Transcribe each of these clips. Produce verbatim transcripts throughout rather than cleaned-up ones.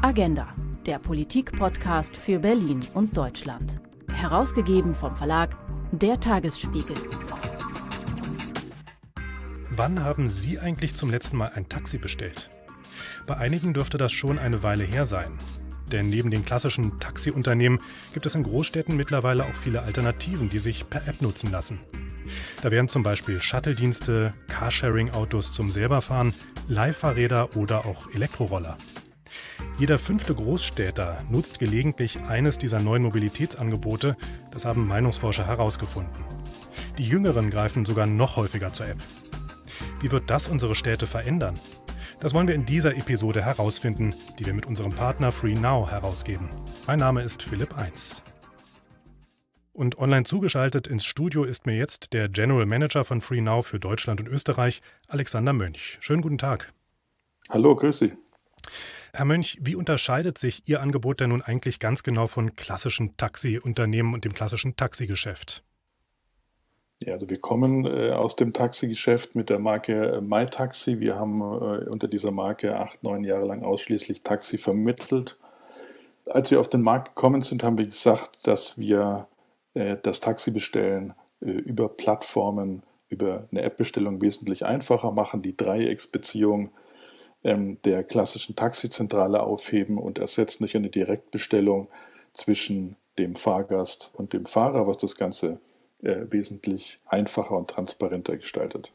Agenda, der Politik-Podcast für Berlin und Deutschland. Herausgegeben vom Verlag Der Tagesspiegel. Wann haben Sie eigentlich zum letzten Mal ein Taxi bestellt? Bei einigen dürfte das schon eine Weile her sein. Denn neben den klassischen Taxiunternehmen gibt es in Großstädten mittlerweile auch viele Alternativen, die sich per App nutzen lassen. Da wären zum Beispiel Shuttle-Dienste, Carsharing-Autos zum Selberfahren, Leihfahrräder oder auch Elektroroller. Jeder fünfte Großstädter nutzt gelegentlich eines dieser neuen Mobilitätsangebote, das haben Meinungsforscher herausgefunden. Die Jüngeren greifen sogar noch häufiger zur App. Wie wird das unsere Städte verändern? Das wollen wir in dieser Episode herausfinden, die wir mit unserem Partner FreeNow herausgeben. Mein Name ist Philipp Eins. Und online zugeschaltet ins Studio ist mir jetzt der General Manager von FreeNow für Deutschland und Österreich, Alexander Mönch. Schönen guten Tag. Hallo, grüß Sie. Herr Mönch, wie unterscheidet sich Ihr Angebot denn nun eigentlich ganz genau von klassischen Taxiunternehmen und dem klassischen Taxigeschäft? Ja, also wir kommen äh, aus dem Taxigeschäft mit der Marke äh, MyTaxi. Wir haben äh, unter dieser Marke acht, neun Jahre lang ausschließlich Taxi vermittelt. Als wir auf den Markt gekommen sind, haben wir gesagt, dass wir äh, das Taxibestellen äh, über Plattformen, über eine App-Bestellung wesentlich einfacher machen, die Dreiecksbeziehung ähm, der klassischen Taxizentrale aufheben und ersetzen durch eine Direktbestellung zwischen dem Fahrgast und dem Fahrer, was das Ganze Äh, wesentlich einfacher und transparenter gestaltet.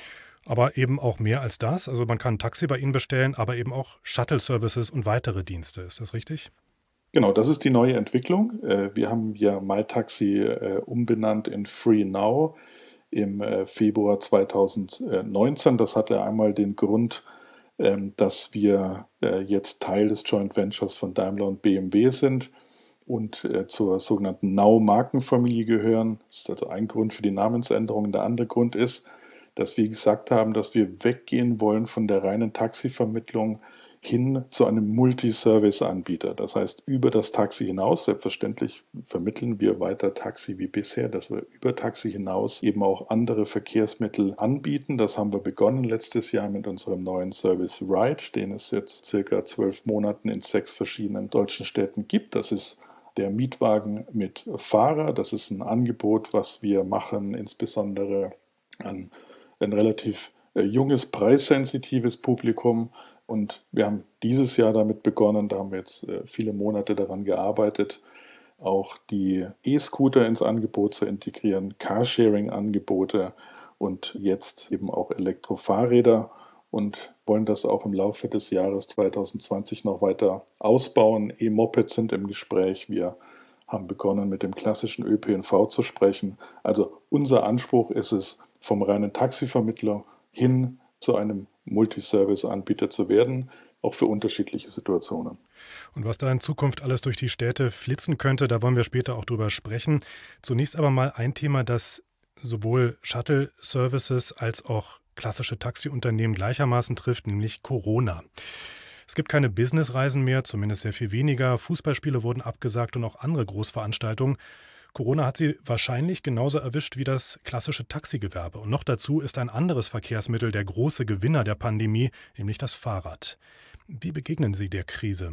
Aber eben auch mehr als das. Also man kann ein Taxi bei Ihnen bestellen, aber eben auch Shuttle-Services und weitere Dienste. Ist das richtig? Genau, das ist die neue Entwicklung. Äh, wir haben ja MyTaxi äh, umbenannt in FreeNow im äh, Februar zweitausendneunzehn. Das hatte einmal den Grund, ähm, dass wir äh, jetzt Teil des Joint Ventures von Daimler und B M W sind und äh, zur sogenannten Now-Markenfamilie gehören. Das ist also ein Grund für die Namensänderung. Der andere Grund ist, dass wir gesagt haben, dass wir weggehen wollen von der reinen Taxivermittlung hin zu einem Multiservice-Anbieter. Das heißt, über das Taxi hinaus, selbstverständlich vermitteln wir weiter Taxi wie bisher, dass wir über Taxi hinaus eben auch andere Verkehrsmittel anbieten. Das haben wir begonnen letztes Jahr mit unserem neuen Service Ride, den es jetzt circa zwölf Monaten in sechs verschiedenen deutschen Städten gibt. Das ist der Mietwagen mit Fahrer. Das ist ein Angebot, was wir machen, insbesondere an ein relativ äh, junges, preissensitives Publikum. Und wir haben dieses Jahr damit begonnen, da haben wir jetzt äh, viele Monate daran gearbeitet, auch die E-Scooter ins Angebot zu integrieren, Carsharing-Angebote und jetzt eben auch Elektrofahrräder. Und wollen das auch im Laufe des Jahres zweitausendzwanzig noch weiter ausbauen. E-Mopeds sind im Gespräch. Wir haben begonnen, mit dem klassischen Ö P N V zu sprechen. Also unser Anspruch ist es, vom reinen Taxivermittler hin zu einem Multiservice-Anbieter zu werden, auch für unterschiedliche Situationen. Und was da in Zukunft alles durch die Städte flitzen könnte, da wollen wir später auch drüber sprechen. Zunächst aber mal ein Thema, das sowohl Shuttle-Services als auch klassische Taxiunternehmen gleichermaßen trifft, nämlich Corona. Es gibt keine Businessreisen mehr, zumindest sehr viel weniger. Fußballspiele wurden abgesagt und auch andere Großveranstaltungen. Corona hat sie wahrscheinlich genauso erwischt wie das klassische Taxigewerbe. Und noch dazu ist ein anderes Verkehrsmittel der große Gewinner der Pandemie, nämlich das Fahrrad. Wie begegnen Sie der Krise?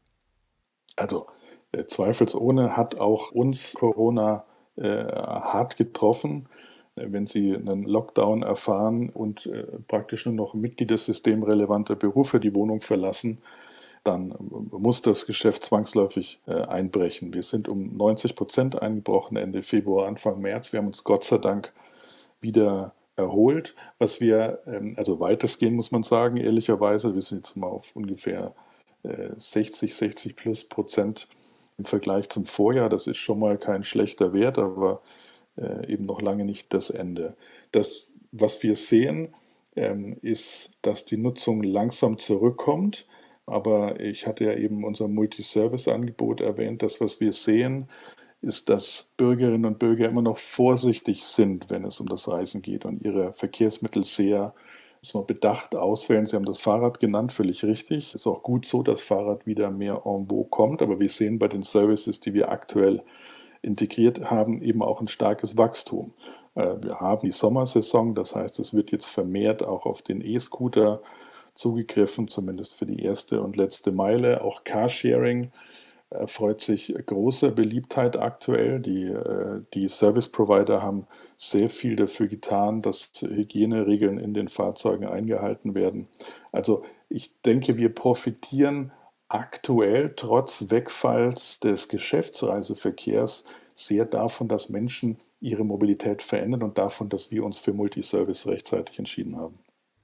Also äh, zweifelsohne hat auch uns Corona äh, hart getroffen. Wenn Sie einen Lockdown erfahren und äh, praktisch nur noch Mitglieder systemrelevanter Berufe die Wohnung verlassen, dann muss das Geschäft zwangsläufig äh, einbrechen. Wir sind um neunzig Prozent eingebrochen Ende Februar, Anfang März. Wir haben uns Gott sei Dank wieder erholt. Was wir, ähm, also weitestgehend muss man sagen, ehrlicherweise, wir sind jetzt mal auf ungefähr äh, sechzig, sechzig plus Prozent im Vergleich zum Vorjahr. Das ist schon mal kein schlechter Wert, aber eben noch lange nicht das Ende. Das, was wir sehen, ähm, ist, dass die Nutzung langsam zurückkommt. Aber ich hatte ja eben unser Multiservice-Angebot erwähnt. Das, was wir sehen, ist, dass Bürgerinnen und Bürger immer noch vorsichtig sind, wenn es um das Reisen geht und ihre Verkehrsmittel sehr muss man bedacht auswählen. Sie haben das Fahrrad genannt, völlig richtig. Ist auch gut so, dass Fahrrad wieder mehr en vogue kommt. Aber wir sehen bei den Services, die wir aktuell integriert haben, eben auch ein starkes Wachstum. Wir haben die Sommersaison, das heißt, es wird jetzt vermehrt auch auf den E-Scooter zugegriffen, zumindest für die erste und letzte Meile. Auch Carsharing erfreut sich großer Beliebtheit aktuell. Die, äh, die Service-Provider haben sehr viel dafür getan, dass Hygieneregeln in den Fahrzeugen eingehalten werden. Also ich denke, wir profitieren aktuell trotz Wegfalls des Geschäftsreiseverkehrs sehr davon, dass Menschen ihre Mobilität verändern und davon, dass wir uns für Multiservice rechtzeitig entschieden haben.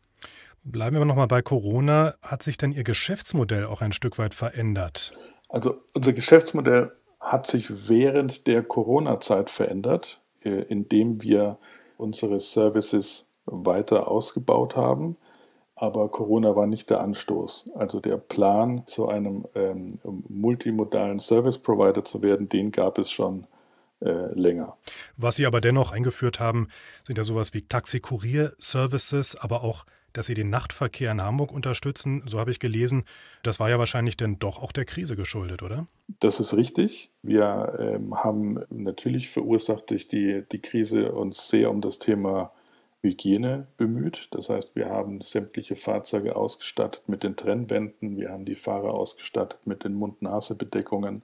Bleiben wir nochmal bei Corona. Hat sich denn Ihr Geschäftsmodell auch ein Stück weit verändert? Also unser Geschäftsmodell hat sich während der Corona-Zeit verändert, äh, indem wir unsere Services weiter ausgebaut haben. Aber Corona war nicht der Anstoß. Also der Plan, zu einem ähm, multimodalen Service-Provider zu werden, den gab es schon äh, länger. Was Sie aber dennoch eingeführt haben, sind ja sowas wie Taxi-Kurier-Services, aber auch, dass Sie den Nachtverkehr in Hamburg unterstützen. So habe ich gelesen. Das war ja wahrscheinlich dann doch auch der Krise geschuldet, oder? Das ist richtig. Wir ähm, haben natürlich verursacht durch die, die Krise uns sehr um das Thema Hygiene bemüht. Das heißt, wir haben sämtliche Fahrzeuge ausgestattet mit den Trennwänden, wir haben die Fahrer ausgestattet mit den Mund-Nase-Bedeckungen,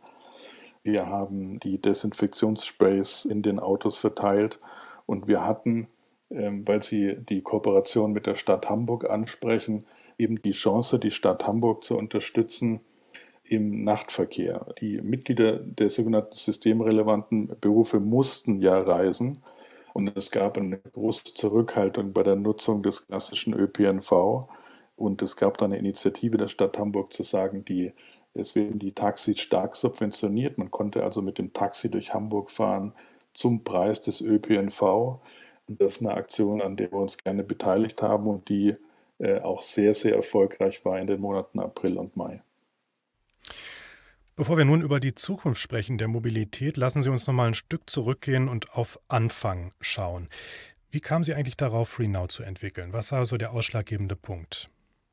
wir haben die Desinfektionssprays in den Autos verteilt und wir hatten, ähm, weil Sie die Kooperation mit der Stadt Hamburg ansprechen, eben die Chance, die Stadt Hamburg zu unterstützen im Nachtverkehr. Die Mitglieder der sogenannten systemrelevanten Berufe mussten ja reisen. Und es gab eine große Zurückhaltung bei der Nutzung des klassischen Ö P N V. Und es gab dann eine Initiative der Stadt Hamburg zu sagen, die, es werden die Taxis stark subventioniert. Man konnte also mit dem Taxi durch Hamburg fahren zum Preis des Ö P N V. Und das ist eine Aktion, an der wir uns gerne beteiligt haben und die äh, auch sehr, sehr erfolgreich war in den Monaten April und Mai. Bevor wir nun über die Zukunft sprechen der Mobilität, lassen Sie uns noch mal ein Stück zurückgehen und auf Anfang schauen. Wie kamen Sie eigentlich darauf, FreeNow zu entwickeln? Was war so der ausschlaggebende Punkt?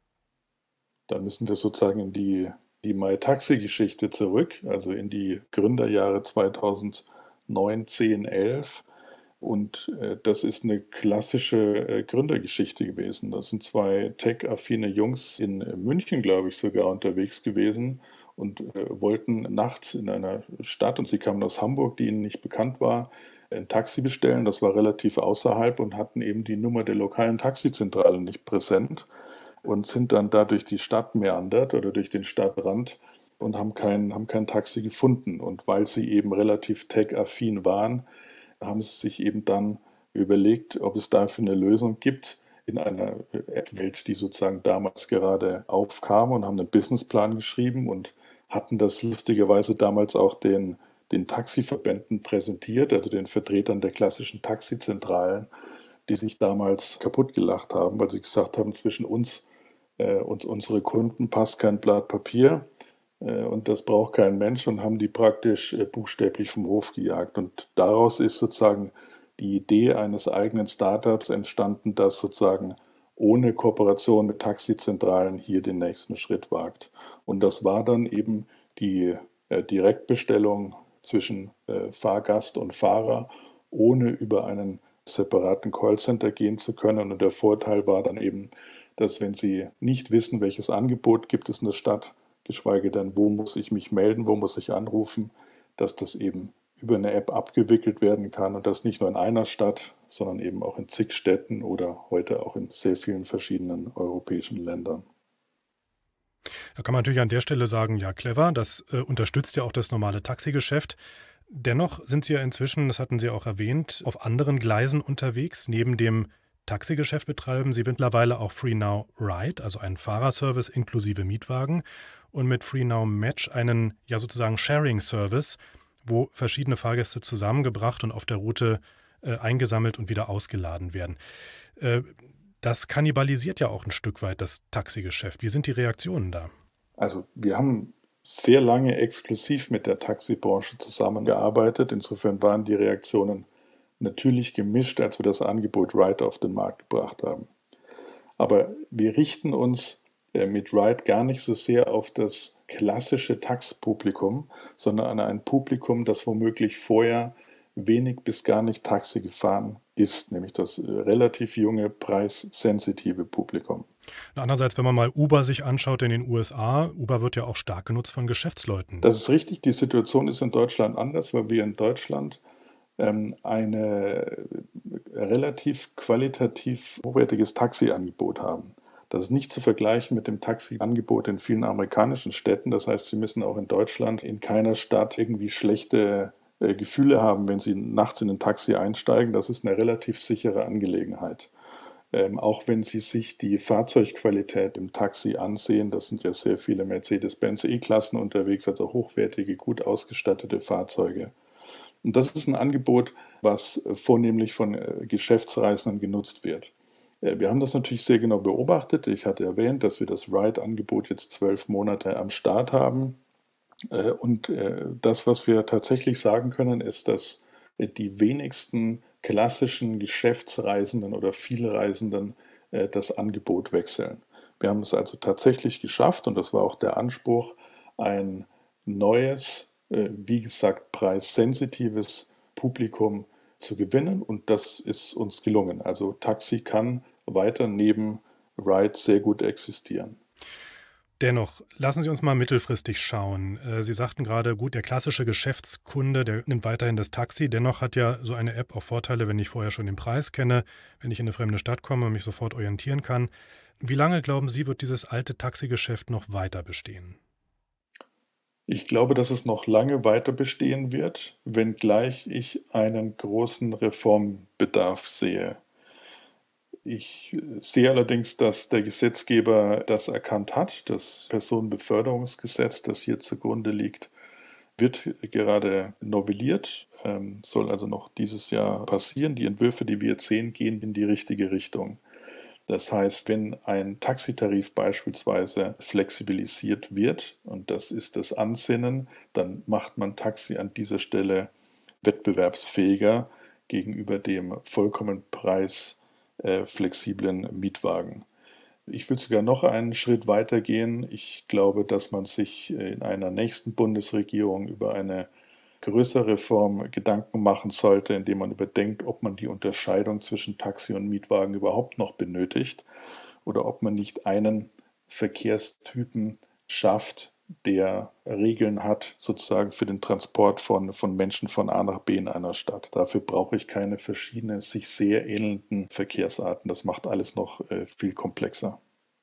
Da müssen wir sozusagen in die, die MyTaxi-Geschichte zurück, also in die Gründerjahre zweitausendneun, zehn, elf. Und äh, das ist eine klassische äh, Gründergeschichte gewesen. Das sind zwei tech-affine Jungs in München, glaube ich, sogar unterwegs gewesen und äh, wollten nachts in einer Stadt, und sie kamen aus Hamburg, die ihnen nicht bekannt war, ein Taxi bestellen. Das war relativ außerhalb und hatten eben die Nummer der lokalen Taxizentrale nicht präsent und sind dann da durch die Stadt meandert oder durch den Stadtrand und haben kein, haben kein Taxi gefunden. Und weil sie eben relativ tech-affin waren, haben sie sich eben dann überlegt, ob es dafür eine Lösung gibt in einer App-Welt, die sozusagen damals gerade aufkam, und haben einen Businessplan geschrieben und hatten das lustigerweise damals auch den, den Taxiverbänden präsentiert, also den Vertretern der klassischen Taxizentralen, die sich damals kaputt gelacht haben, weil sie gesagt haben, zwischen uns äh, und unsere Kunden passt kein Blatt Papier äh, und das braucht kein Mensch, und haben die praktisch äh, buchstäblich vom Hof gejagt. Und daraus ist sozusagen die Idee eines eigenen Startups entstanden, das sozusagen ohne Kooperation mit Taxizentralen hier den nächsten Schritt wagt. Und das war dann eben die äh, Direktbestellung zwischen äh, Fahrgast und Fahrer, ohne über einen separaten Callcenter gehen zu können. Und der Vorteil war dann eben, dass wenn Sie nicht wissen, welches Angebot gibt es in der Stadt, geschweige denn, wo muss ich mich melden, wo muss ich anrufen, dass das eben über eine App abgewickelt werden kann, und das nicht nur in einer Stadt, sondern eben auch in zig Städten oder heute auch in sehr vielen verschiedenen europäischen Ländern. Da kann man natürlich an der Stelle sagen, ja, clever, das äh, unterstützt ja auch das normale Taxigeschäft. Dennoch sind Sie ja inzwischen, das hatten Sie auch erwähnt, auf anderen Gleisen unterwegs. Neben dem Taxigeschäft betreiben Sie mittlerweile auch FreeNow Ride, also einen Fahrerservice inklusive Mietwagen, und mit FreeNow Match einen ja sozusagen Sharing-Service, wo verschiedene Fahrgäste zusammengebracht und auf der Route äh, eingesammelt und wieder ausgeladen werden. Äh, das kannibalisiert ja auch ein Stück weit das Taxigeschäft. Wie sind die Reaktionen da? Also wir haben sehr lange exklusiv mit der Taxibranche zusammengearbeitet. Insofern waren die Reaktionen natürlich gemischt, als wir das Angebot Ride auf den Markt gebracht haben. Aber wir richten uns mit Ride gar nicht so sehr auf das klassische Taxi-Publikum, sondern an ein Publikum, das womöglich vorher wenig bis gar nicht Taxi gefahren ist, nämlich das relativ junge, preissensitive Publikum. Andererseits, wenn man mal Uber sich anschaut in den U S A, Uber wird ja auch stark genutzt von Geschäftsleuten. Das ist richtig. Die Situation ist in Deutschland anders, weil wir in Deutschland ähm, ein relativ qualitativ hochwertiges Taxiangebot haben. Das ist nicht zu vergleichen mit dem Taxiangebot in vielen amerikanischen Städten. Das heißt, Sie müssen auch in Deutschland in keiner Stadt irgendwie schlechte äh, Gefühle haben, wenn Sie nachts in ein Taxi einsteigen. Das ist eine relativ sichere Angelegenheit. Ähm, auch wenn Sie sich die Fahrzeugqualität im Taxi ansehen, das sind ja sehr viele Mercedes-Benz E-Klassen unterwegs, also hochwertige, gut ausgestattete Fahrzeuge. Und das ist ein Angebot, was vornehmlich von äh, Geschäftsreisenden genutzt wird. Äh, wir haben das natürlich sehr genau beobachtet. Ich hatte erwähnt, dass wir das Ride-Angebot jetzt zwölf Monate am Start haben. Äh, und äh, das, was wir tatsächlich sagen können, ist, dass äh, die wenigsten klassischen Geschäftsreisenden oder Vielreisenden äh, das Angebot wechseln. Wir haben es also tatsächlich geschafft, und das war auch der Anspruch, ein neues, äh, wie gesagt, preissensitives Publikum zu gewinnen, und das ist uns gelungen. Also Taxi kann weiter neben Ride sehr gut existieren. Dennoch, lassen Sie uns mal mittelfristig schauen. Äh, Sie sagten gerade, gut, der klassische Geschäftskunde, der nimmt weiterhin das Taxi. Dennoch hat ja so eine App auch Vorteile, wenn ich vorher schon den Preis kenne, wenn ich in eine fremde Stadt komme und mich sofort orientieren kann. Wie lange, glauben Sie, wird dieses alte Taxigeschäft noch weiter bestehen? Ich glaube, dass es noch lange weiter bestehen wird, wenngleich ich einen großen Reformbedarf sehe. Ich sehe allerdings, dass der Gesetzgeber das erkannt hat. Das Personenbeförderungsgesetz, das hier zugrunde liegt, wird gerade novelliert, ähm, soll also noch dieses Jahr passieren. Die Entwürfe, die wir jetzt sehen, gehen in die richtige Richtung. Das heißt, wenn ein Taxitarif beispielsweise flexibilisiert wird, und das ist das Ansinnen, dann macht man Taxi an dieser Stelle wettbewerbsfähiger gegenüber dem vollkommen preisflexiblen Mietwagen. Ich will sogar noch einen Schritt weiter gehen. Ich glaube, dass man sich in einer nächsten Bundesregierung über eine größere Reform Gedanken machen sollte, indem man überdenkt, ob man die Unterscheidung zwischen Taxi und Mietwagen überhaupt noch benötigt oder ob man nicht einen Verkehrstypen schafft, der Regeln hat, sozusagen für den Transport von, von Menschen von A nach B in einer Stadt. Dafür brauche ich keine verschiedenen, sich sehr ähnelnden Verkehrsarten. Das macht alles noch äh, viel komplexer.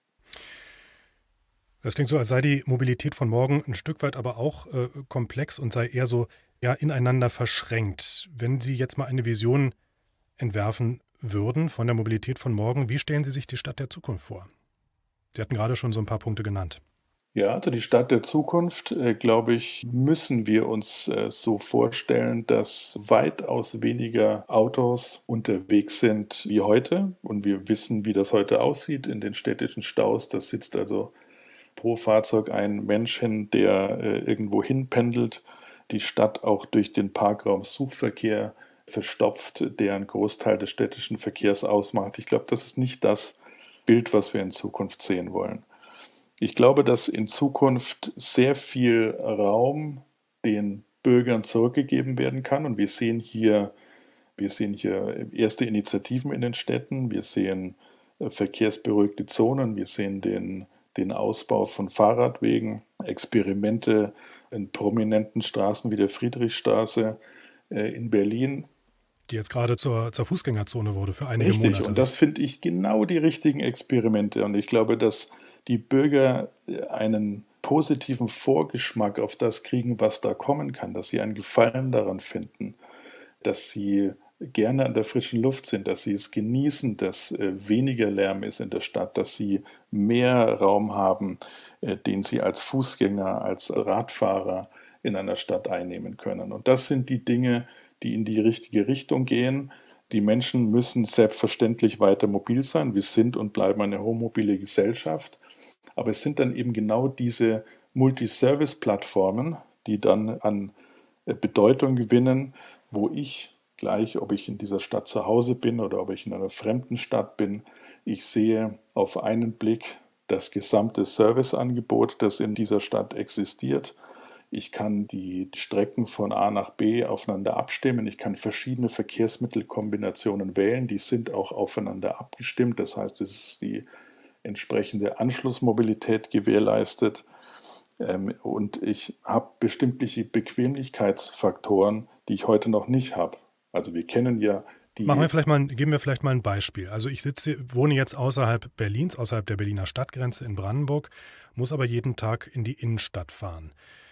Das klingt so, als sei die Mobilität von morgen ein Stück weit aber auch äh, komplex und sei eher so ja, ineinander verschränkt. Wenn Sie jetzt mal eine Vision entwerfen würden von der Mobilität von morgen, wie stellen Sie sich die Stadt der Zukunft vor? Sie hatten gerade schon so ein paar Punkte genannt. Ja, also die Stadt der Zukunft, äh, glaube ich, müssen wir uns äh, so vorstellen, dass weitaus weniger Autos unterwegs sind wie heute. Und wir wissen, wie das heute aussieht in den städtischen Staus. Da sitzt also pro Fahrzeug ein Mensch hin, der äh, irgendwo hin pendelt. Die Stadt auch durch den Parkraumsuchverkehr verstopft, der einen Großteil des städtischen Verkehrs ausmacht. Ich glaube, das ist nicht das Bild, was wir in Zukunft sehen wollen. Ich glaube, dass in Zukunft sehr viel Raum den Bürgern zurückgegeben werden kann. Und wir sehen hier, wir sehen hier erste Initiativen in den Städten. Wir sehen verkehrsberuhigte Zonen. Wir sehen den, den Ausbau von Fahrradwegen, Experimente in prominenten Straßen wie der Friedrichstraße äh, in Berlin. Die jetzt gerade zur, zur Fußgängerzone wurde für einige Richtig, Monate. Und das finde ich genau die richtigen Experimente. Und ich glaube, dass die Bürger einen positiven Vorgeschmack auf das kriegen, was da kommen kann, dass sie einen Gefallen daran finden, dass sie gerne an der frischen Luft sind, dass sie es genießen, dass äh, weniger Lärm ist in der Stadt, dass sie mehr Raum haben, äh, den sie als Fußgänger, als Radfahrer in einer Stadt einnehmen können. Und das sind die Dinge, die in die richtige Richtung gehen. Die Menschen müssen selbstverständlich weiter mobil sein. Wir sind und bleiben eine hochmobile Gesellschaft. Aber es sind dann eben genau diese Multiservice-Plattformen, die dann an Bedeutung gewinnen, wo ich gleich, ob ich in dieser Stadt zu Hause bin oder ob ich in einer fremden Stadt bin, ich sehe auf einen Blick das gesamte Serviceangebot, das in dieser Stadt existiert. Ich kann die Strecken von A nach B aufeinander abstimmen. Ich kann verschiedene Verkehrsmittelkombinationen wählen. Die sind auch aufeinander abgestimmt. Das heißt, es ist die entsprechende Anschlussmobilität gewährleistet. Ähm, und ich habe bestimmte Bequemlichkeitsfaktoren, die ich heute noch nicht habe. Also wir kennen ja die... Machen wir vielleicht mal, geben wir vielleicht mal ein Beispiel. Also ich sitze, wohne jetzt außerhalb Berlins, außerhalb der Berliner Stadtgrenze in Brandenburg, muss aber jeden Tag in die Innenstadt fahren.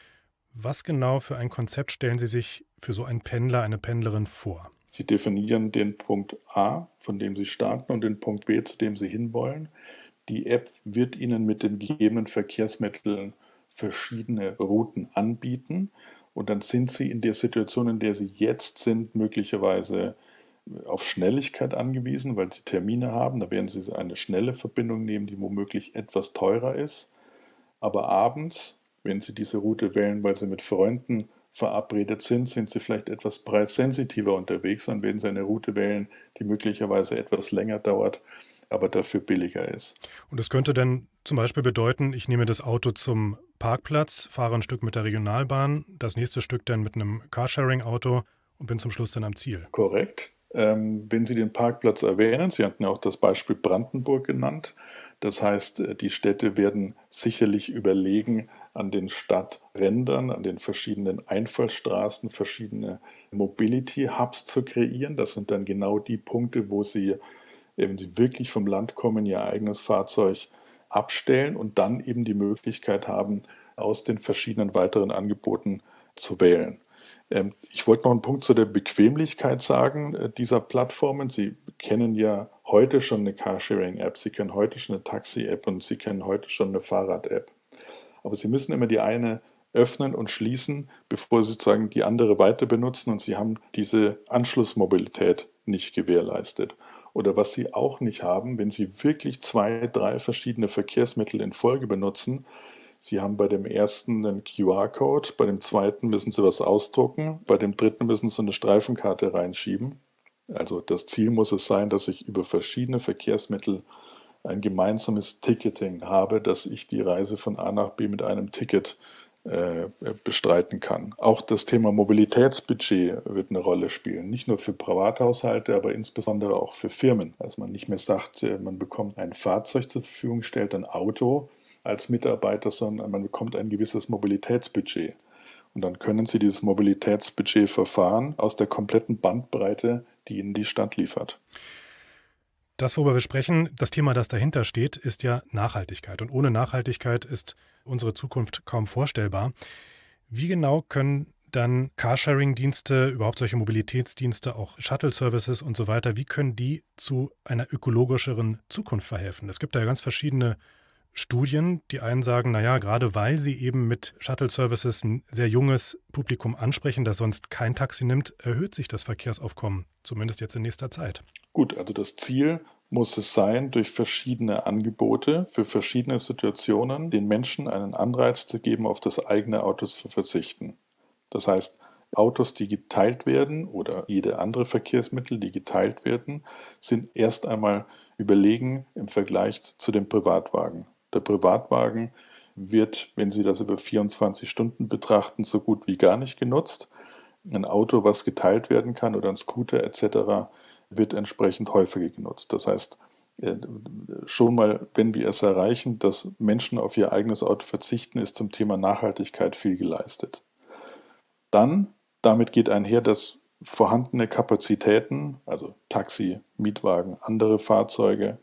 Was genau für ein Konzept stellen Sie sich für so einen Pendler, eine Pendlerin vor? Sie definieren den Punkt A, von dem Sie starten, und den Punkt B, zu dem Sie hinwollen. Die App wird Ihnen mit den gegebenen Verkehrsmitteln verschiedene Routen anbieten. Und dann sind Sie in der Situation, in der Sie jetzt sind, möglicherweise auf Schnelligkeit angewiesen, weil Sie Termine haben. Da werden Sie eine schnelle Verbindung nehmen, die womöglich etwas teurer ist. Aber abends, wenn Sie diese Route wählen, weil Sie mit Freunden verabredet sind, sind Sie vielleicht etwas preissensitiver unterwegs. Dann werden Sie eine Route wählen, die möglicherweise etwas länger dauert, aber dafür billiger ist. Und das könnte dann zum Beispiel bedeuten, ich nehme das Auto zum Parkplatz, fahre ein Stück mit der Regionalbahn, das nächste Stück dann mit einem Carsharing-Auto und bin zum Schluss dann am Ziel. Korrekt. Ähm, wenn Sie den Parkplatz erwähnen, Sie hatten ja auch das Beispiel Brandenburg genannt. Das heißt, die Städte werden sicherlich überlegen, an den Stadträndern, an den verschiedenen Einfallstraßen verschiedene Mobility-Hubs zu kreieren. Das sind dann genau die Punkte, wo Sie, wenn Sie wirklich vom Land kommen, Ihr eigenes Fahrzeug abstellen und dann eben die Möglichkeit haben, aus den verschiedenen weiteren Angeboten zu wählen. Ich wollte noch einen Punkt zu der Bequemlichkeit sagen dieser Plattformen. Sie kennen ja heute schon eine Carsharing-App, Sie kennen heute schon eine Taxi-App und Sie kennen heute schon eine Fahrrad-App. Aber Sie müssen immer die eine öffnen und schließen, bevor Sie sozusagen die andere weiter benutzen, und Sie haben diese Anschlussmobilität nicht gewährleistet. Oder was Sie auch nicht haben, wenn Sie wirklich zwei, drei verschiedene Verkehrsmittel in Folge benutzen. Sie haben bei dem ersten einen Q R-Code, bei dem zweiten müssen Sie was ausdrucken, bei dem dritten müssen Sie eine Streifenkarte reinschieben. Also das Ziel muss es sein, dass ich über verschiedene Verkehrsmittel ein gemeinsames Ticketing habe, dass ich die Reise von A nach B mit einem Ticket äh, bestreiten kann. Auch das Thema Mobilitätsbudget wird eine Rolle spielen. Nicht nur für Privathaushalte, aber insbesondere auch für Firmen. Dass man nicht mehr sagt, man bekommt ein Fahrzeug zur Verfügung, stellt ein Auto als Mitarbeiter, sondern man bekommt ein gewisses Mobilitätsbudget. Und dann können Sie dieses Mobilitätsbudget verfahren aus der kompletten Bandbreite, die Ihnen die Stadt liefert. Das, worüber wir sprechen, das Thema, das dahinter steht, ist ja Nachhaltigkeit. Und ohne Nachhaltigkeit ist unsere Zukunft kaum vorstellbar. Wie genau können dann Carsharing-Dienste, überhaupt solche Mobilitätsdienste, auch Shuttle-Services und so weiter, wie können die zu einer ökologischeren Zukunft verhelfen? Es gibt da ja ganz verschiedene Studien. Die einen sagen, naja, gerade weil sie eben mit Shuttle-Services ein sehr junges Publikum ansprechen, das sonst kein Taxi nimmt, erhöht sich das Verkehrsaufkommen, zumindest jetzt in nächster Zeit. Gut, also das Ziel muss es sein, durch verschiedene Angebote für verschiedene Situationen den Menschen einen Anreiz zu geben, auf das eigene Auto zu verzichten. Das heißt, Autos, die geteilt werden oder jede andere Verkehrsmittel, die geteilt werden, sind erst einmal überlegen im Vergleich zu dem Privatwagen. Der Privatwagen wird, wenn Sie das über vierundzwanzig Stunden betrachten, so gut wie gar nicht genutzt. Ein Auto, was geteilt werden kann, oder ein Scooter et cetera, wird entsprechend häufiger genutzt. Das heißt, schon mal, wenn wir es erreichen, dass Menschen auf ihr eigenes Auto verzichten, ist zum Thema Nachhaltigkeit viel geleistet. Dann, damit geht einher, dass vorhandene Kapazitäten, also Taxi, Mietwagen, andere Fahrzeuge,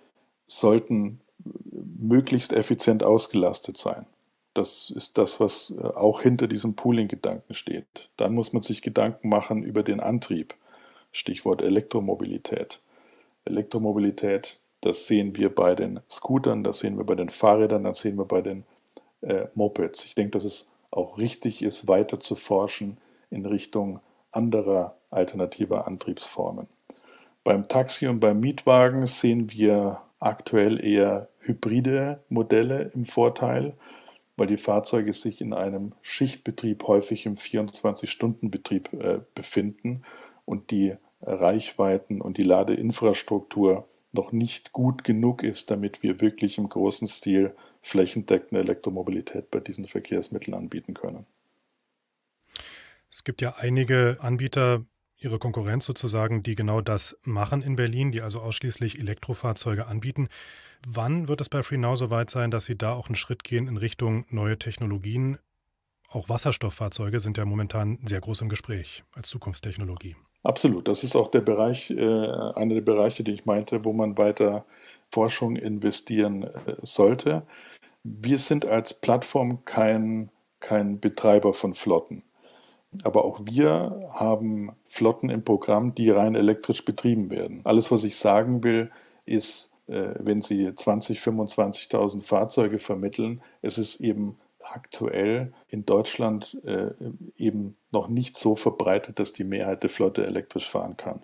sollten möglichst effizient ausgelastet sein. Das ist das, was auch hinter diesem Pooling-Gedanken steht. Dann muss man sich Gedanken machen über den Antrieb. Stichwort Elektromobilität. Elektromobilität, das sehen wir bei den Scootern, das sehen wir bei den Fahrrädern, das sehen wir bei den äh, Mopeds. Ich denke, dass es auch richtig ist, weiter zu forschen in Richtung anderer alternativer Antriebsformen. Beim Taxi und beim Mietwagen sehen wir aktuell eher hybride Modelle im Vorteil, weil die Fahrzeuge sich in einem Schichtbetrieb häufig im vierundzwanzig-Stunden-Betrieb äh, befinden und die Reichweiten und die Ladeinfrastruktur noch nicht gut genug ist, damit wir wirklich im großen Stil flächendeckende Elektromobilität bei diesen Verkehrsmitteln anbieten können. Es gibt ja einige Anbieter, Ihre Konkurrenz sozusagen, die genau das machen in Berlin, die also ausschließlich Elektrofahrzeuge anbieten. Wann wird es bei FreeNow soweit sein, dass Sie da auch einen Schritt gehen in Richtung neue Technologien? Auch Wasserstofffahrzeuge sind ja momentan sehr groß im Gespräch als Zukunftstechnologie. Absolut. Das ist auch der Bereich, äh, einer der Bereiche, die ich meinte, wo man weiter Forschung investieren äh, sollte. Wir sind als Plattform kein, kein Betreiber von Flotten. Aber auch wir haben Flotten im Programm, die rein elektrisch betrieben werden. Alles, was ich sagen will, ist, äh, wenn Sie zwanzigtausend, fünfundzwanzigtausend Fahrzeuge vermitteln, es ist eben aktuell in Deutschland äh, eben noch nicht so verbreitet, dass die Mehrheit der Flotte elektrisch fahren kann.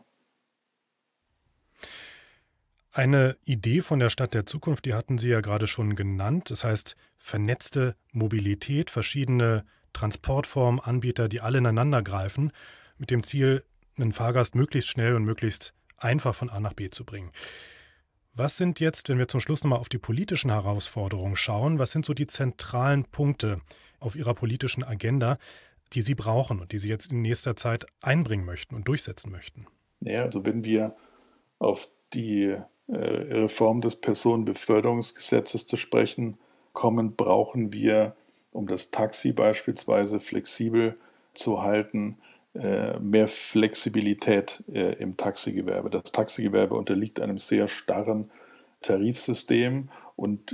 Eine Idee von der Stadt der Zukunft, die hatten Sie ja gerade schon genannt. Das heißt, vernetzte Mobilität, verschiedene Transportformen, Anbieter, die alle ineinander greifen, mit dem Ziel, einen Fahrgast möglichst schnell und möglichst einfach von A nach B zu bringen. Was sind jetzt, wenn wir zum Schluss nochmal auf die politischen Herausforderungen schauen, was sind so die zentralen Punkte auf Ihrer politischen Agenda, die Sie brauchen und die Sie jetzt in nächster Zeit einbringen möchten und durchsetzen möchten? Ja, also wenn wir auf die äh, Reform des Personenbeförderungsgesetzes zu sprechen kommen, brauchen wir, um das Taxi beispielsweise flexibel zu halten, mehr Flexibilität im Taxigewerbe. Das Taxigewerbe unterliegt einem sehr starren Tarifsystem und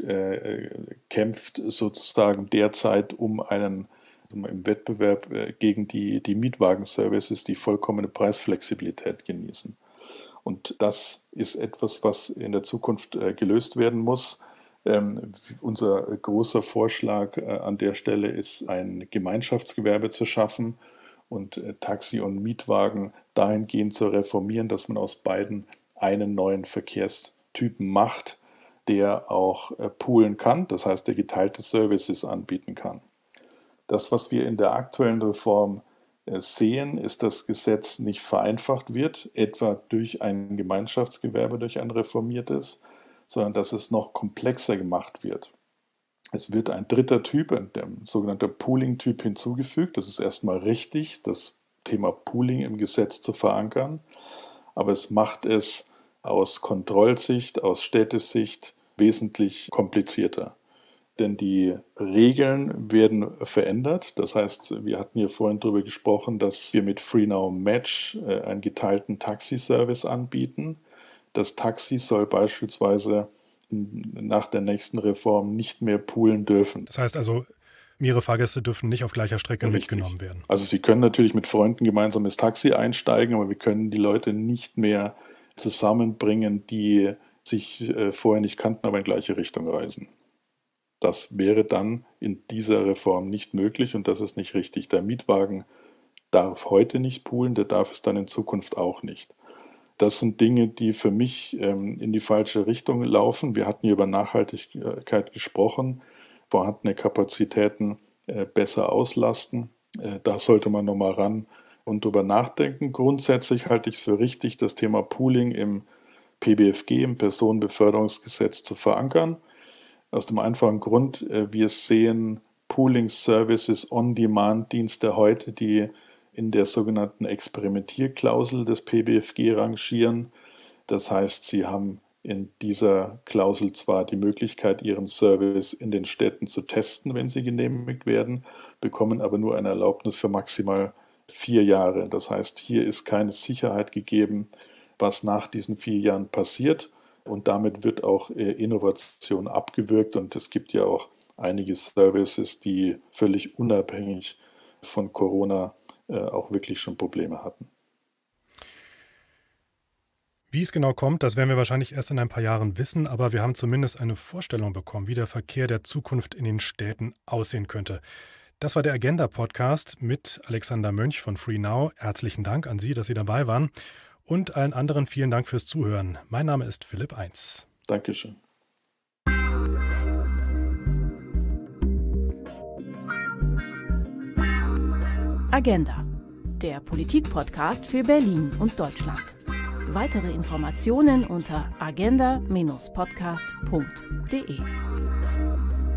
kämpft sozusagen derzeit um einen im Wettbewerb gegen die, die Mietwagenservices, die vollkommene Preisflexibilität genießen. Und das ist etwas, was in der Zukunft gelöst werden muss. Ähm, unser großer Vorschlag äh, an der Stelle ist, ein Gemeinschaftsgewerbe zu schaffen und äh, Taxi und Mietwagen dahingehend zu reformieren, dass man aus beiden einen neuen Verkehrstypen macht, der auch äh, poolen kann, das heißt, der geteilte Services anbieten kann. Das, was wir in der aktuellen Reform äh, sehen, ist, dass das Gesetz nicht vereinfacht wird, etwa durch ein Gemeinschaftsgewerbe, durch ein reformiertes, sondern dass es noch komplexer gemacht wird. Es wird ein dritter Typ, ein sogenannter Pooling-Typ hinzugefügt. Das ist erstmal richtig, das Thema Pooling im Gesetz zu verankern, aber es macht es aus Kontrollsicht, aus Städtesicht wesentlich komplizierter. Denn die Regeln werden verändert. Das heißt, wir hatten hier vorhin darüber gesprochen, dass wir mit FreeNow Match einen geteilten Taxiservice anbieten. Das Taxi soll beispielsweise nach der nächsten Reform nicht mehr poolen dürfen. Das heißt also, Ihre Fahrgäste dürfen nicht auf gleicher Strecke Richtig. mitgenommen werden. Also Sie können natürlich mit Freunden gemeinsam ins Taxi einsteigen, aber wir können die Leute nicht mehr zusammenbringen, die sich äh, vorher nicht kannten, aber in gleiche Richtung reisen. Das wäre dann in dieser Reform nicht möglich und das ist nicht richtig. Der Mietwagen darf heute nicht poolen, der darf es dann in Zukunft auch nicht. Das sind Dinge, die für mich ähm, in die falsche Richtung laufen. Wir hatten hier über Nachhaltigkeit gesprochen, vorhandene Kapazitäten äh, besser auslasten. Äh, da sollte man nochmal ran und drüber nachdenken. Grundsätzlich halte ich es für richtig, das Thema Pooling im P B F G, im Personenbeförderungsgesetz, zu verankern. Aus dem einfachen Grund, äh, wir sehen Pooling-Services, On-Demand-Dienste heute, die in der sogenannten Experimentierklausel des P B F G rangieren. Das heißt, sie haben in dieser Klausel zwar die Möglichkeit, ihren Service in den Städten zu testen, wenn sie genehmigt werden, bekommen aber nur eine Erlaubnis für maximal vier Jahre. Das heißt, hier ist keine Sicherheit gegeben, was nach diesen vier Jahren passiert. Und damit wird auch Innovation abgewürgt. Und es gibt ja auch einige Services, die völlig unabhängig von Corona auch wirklich schon Probleme hatten. Wie es genau kommt, das werden wir wahrscheinlich erst in ein paar Jahren wissen, aber wir haben zumindest eine Vorstellung bekommen, wie der Verkehr der Zukunft in den Städten aussehen könnte. Das war der Agenda-Podcast mit Alexander Mönch von FreeNow. Herzlichen Dank an Sie, dass Sie dabei waren. Und allen anderen vielen Dank fürs Zuhören. Mein Name ist Philipp Eins. Dankeschön. Agenda, der Politik-Podcast für Berlin und Deutschland. Weitere Informationen unter agenda Bindestrich podcast punkt de.